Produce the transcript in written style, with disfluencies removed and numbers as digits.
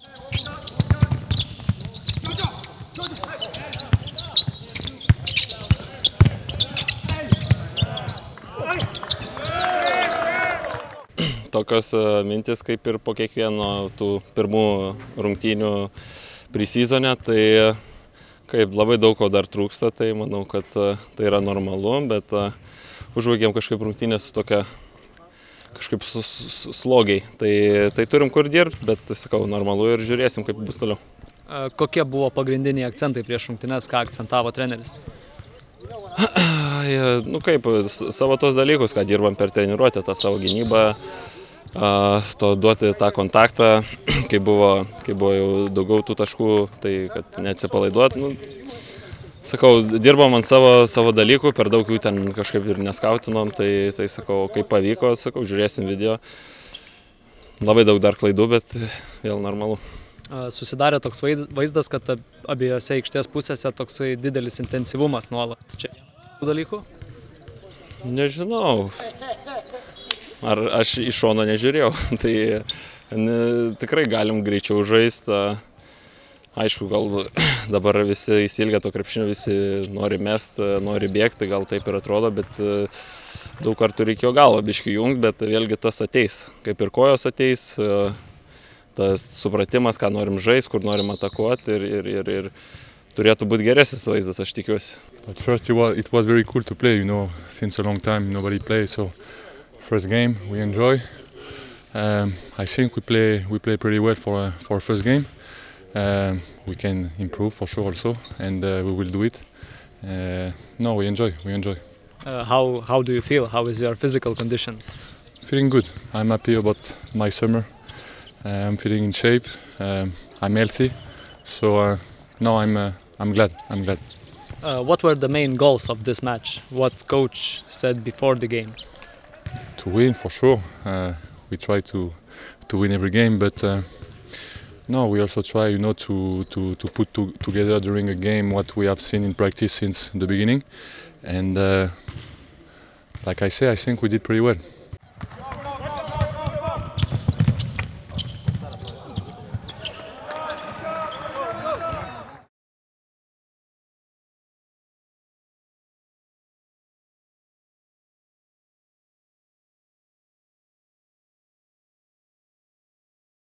Tokios mintis kaip ir po kiekvieno tų pirmų rungtynių preseasone, tai kaip labai daug ko dar trūksta, tai manau, kad tai yra normalu, bet užbaigėm kažkaip rungtynės tokia kažkaip slogiai. Tai turim kur dirbti, bet sakau, normalu ir žiūrėsim, kaip bus toliau. Kokie buvo pagrindiniai akcentai prieš rungtynes, ką akcentavo treneris? Nu kaip, savo tos dalykus, ką dirbam per treniruotę, tą savo gynybą, to duoti tą kontaktą, kai buvo jau daugiau tų taškų, tai kad neatsipalaiduot. Nu, sakau, dirbam ant savo dalykų, per daug jų ten kažkaip ir neskautinom, tai sakau, kaip pavyko, sakau, žiūrėsim video. Labai daug dar klaidų, bet vėl normalu. Susidarė toks vaizdas, kad abiejose aikštės pusėse toksai didelis intensyvumas nuolat čia. Dalykų? Nežinau. Ar aš iš šono nežiūrėjau. Tai tikrai galim greičiau žaisti. Aišku, gal dabar visi įsilgia to krepšinio, visi nori mest, nori bėgti, gal taip ir atrodo, bet daug kartų reikėjo galvą biškį jungti, bet vėlgi tas ateis. Kaip ir kojos ateis, tas supratimas, ką norim žaisti, kur norim atakuoti ir turėtų būti geresnis vaizdas, aš tikiuosi. At first it was very cool to play, you know, since a long time nobody plays, so first game we enjoy. I think we play pretty well for first game. We can improve for sure also, and we will do it. No, we enjoy. How do you feel? How is your physical condition? Feeling good. I'm happy about my summer. I'm feeling in shape. I'm healthy, so no, I'm glad. What were the main goals of this match? What coach said before the game? To win for sure. We try to win every game, but no, we also try, you know, to put together during a game what we have seen in practice since the beginning, and like I say, I think we did pretty well.